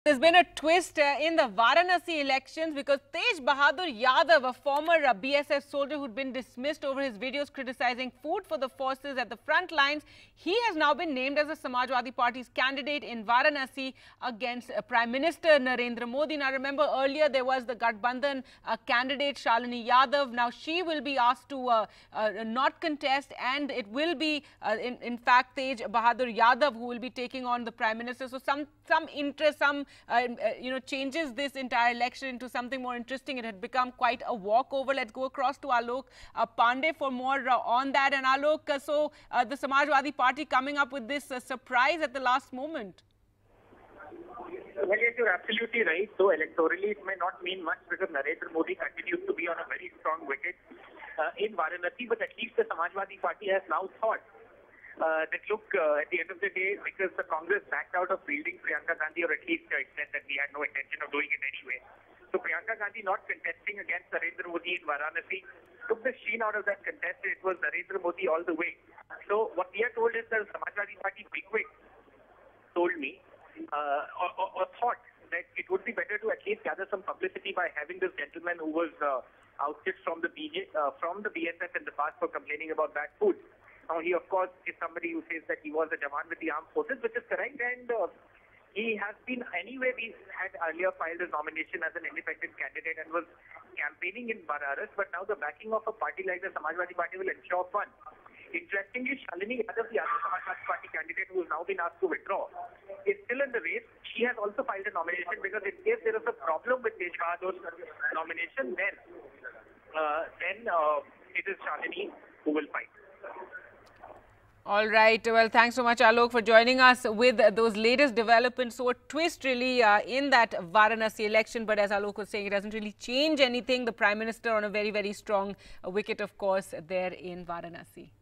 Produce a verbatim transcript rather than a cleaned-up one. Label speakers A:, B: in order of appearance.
A: There's been a twist uh, in the Varanasi elections because Tej Bahadur Yadav, a former uh, B S F soldier who'd been dismissed over his videos criticizing food for the forces at the front lines, he has now been named as the Samajwadi Party's candidate in Varanasi against uh, Prime Minister Narendra Modi. Now, remember earlier there was the Gathbandhan uh, candidate Shalini Yadav. Now, she will be asked to uh, uh, not contest, and it will be, uh, in, in fact, Tej Bahadur Yadav who will be taking on the Prime Minister. So, some, some interest, some Uh, uh, you know, changes this entire election into something more interesting. It had become quite a walkover. Let's go across to Alok uh, Pandey for more uh, on that. And Alok, uh, so uh, the Samajwadi Party coming up with this uh, surprise at the last moment.
B: Well, yes, you're absolutely right. So electorally, it may not mean much because Narendra Modi continues to be on a very strong wicket uh, in Varanasi. But at least the Samajwadi Party has now thought Uh, that look, uh, at the end of the day, because the Congress backed out of fielding Priyanka Gandhi, or at least uh, it said that we had no intention of doing it anyway. So Priyanka Gandhi not contesting against Narendra Modi in Varanasi took the sheen out of that contest. It was Narendra Modi all the way. So what we are told is that the Samajwadi Party bigwig told me uh, or, or, or thought that it would be better to at least gather some publicity by having this gentleman who was uh, ousted from the B J, uh, from the B S F in the past for complaining about bad food. Now, he, of course, is somebody who says that he was a Jawan with the armed forces, which is correct. And uh, he has been, anyway, we had earlier filed his nomination as an independent candidate and was campaigning in Banaras. But now the backing of a party like the Samajwadi Party will ensure fun. Interestingly, Shalini Yadav, the other Samajwadi Party candidate who has now been asked to withdraw, is still in the race. She has also filed a nomination because in case there is a problem with Tej Bahadur's nomination, then, uh, then uh, it is Shalini who will fight.
A: All right. Well, thanks so much, Alok, for joining us with those latest developments. So a twist really uh, in that Varanasi election. But as Alok was saying, it doesn't really change anything. The Prime Minister on a very, very strong uh, wicket, of course, there in Varanasi.